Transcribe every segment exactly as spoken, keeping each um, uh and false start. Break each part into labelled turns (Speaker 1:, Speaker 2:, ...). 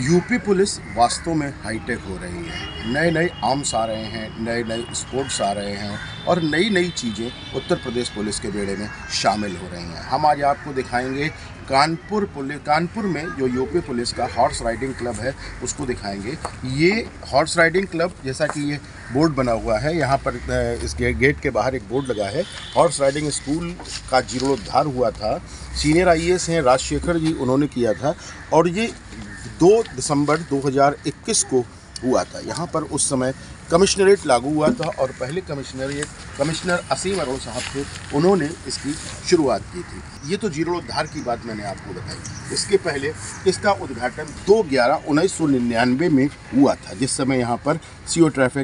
Speaker 1: UP police वास्तव में hi tech हो रही है। नए नए आर्म्स आ रहे हैं, नए नए स्पोर्ट्स आ रहे हैं और नई नई चीज़ें उत्तर प्रदेश पुलिस के बेड़े में शामिल हो रही हैं। हम आज आपको दिखाएंगे कानपुर पुलिस कानपुर में जो यूपी पुलिस का हॉर्स राइडिंग क्लब है उसको दिखाएंगे। ये हॉर्स राइडिंग क्लब, जैसा कि ये बोर्ड बना हुआ है, यहाँ पर इस गेट के बाहर एक बोर्ड लगा है। हॉर्स राइडिंग स्कूल का जीर्णोद्धार हुआ था, सीनियर आई ए एस हैं राजशेखर जी, उन्होंने किया था और ये दो दिसंबर दो हज़ार इक्कीस को हुआ था। यहाँ पर उस समय कमिश्नरेट लागू हुआ था और पहले कमिश्नरेट कमिश्नर असीम अरोड़ा साहब थे, उन्होंने इसकी शुरुआत की थी। ये तो जीर्णोद्धार की बात मैंने आपको बताई। इसके पहले इसका उद्घाटन दो ग्यारह उन्नीस सौ निन्यानवे में हुआ था, जिस समय यहाँ पर C O traffic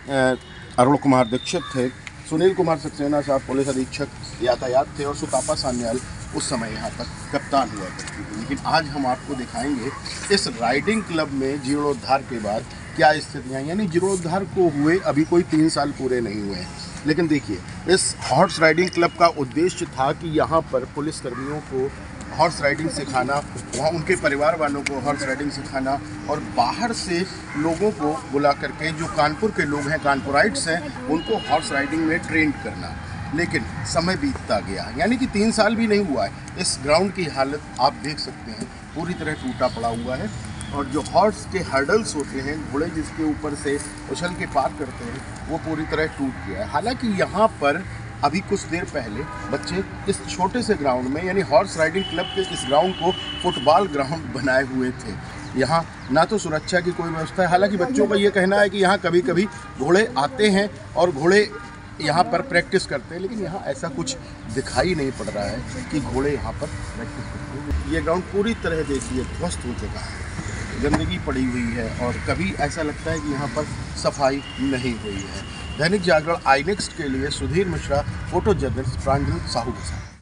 Speaker 1: Arun Kumar Dikshit थे, सुनील कुमार सक्सेना साहब पुलिस अधीक्षक यातायात थे और सुतापा सान्याल उस समय यहाँ पर कप्तान हुआ करती थी। लेकिन आज हम आपको दिखाएंगे इस राइडिंग क्लब में जीर्णोद्धार के बाद क्या स्थितियाँ, यानी जीर्णोद्धार को हुए अभी कोई तीन साल पूरे नहीं हुए हैं। लेकिन देखिए, इस हॉर्स राइडिंग क्लब का उद्देश्य था कि यहाँ पर पुलिसकर्मियों को हॉर्स राइडिंग सिखाना, वहाँ उनके परिवार वालों को हॉर्स राइडिंग सिखाना और बाहर से लोगों को बुला करके, जो कानपुर के लोग हैं, कानपुराइट्स हैं, उनको हॉर्स राइडिंग में ट्रेन करना। लेकिन समय बीतता गया, यानी कि तीन साल भी नहीं हुआ है। इस ग्राउंड की हालत आप देख सकते हैं, पूरी तरह टूटा पड़ा हुआ है और जो हॉर्स के हर्डल्स होते हैं, घोड़े जिसके ऊपर से उछल के पार करते हैं, वो पूरी तरह टूट गया है। हालांकि यहाँ पर अभी कुछ देर पहले बच्चे इस छोटे से ग्राउंड में, यानी हॉर्स राइडिंग क्लब के इस ग्राउंड को फुटबॉल ग्राउंड बनाए हुए थे। यहाँ ना तो सुरक्षा की कोई व्यवस्था है, हालांकि बच्चों का ये कहना है कि यहाँ कभी कभी घोड़े आते हैं और घोड़े यहाँ पर प्रैक्टिस करते हैं, लेकिन यहाँ ऐसा कुछ दिखाई नहीं पड़ रहा है कि घोड़े यहाँ पर प्रैक्टिस करते हैं। ये ग्राउंड पूरी तरह देखिए ध्वस्त हो चुका है, गंदगी पड़ी हुई है और कभी ऐसा लगता है कि यहाँ पर सफाई नहीं हुई है। दैनिक जागरण आई नेक्स्ट के लिए सुधीर मिश्रा, फोटो जर्नलिस्ट प्रांजल साहू के साथ।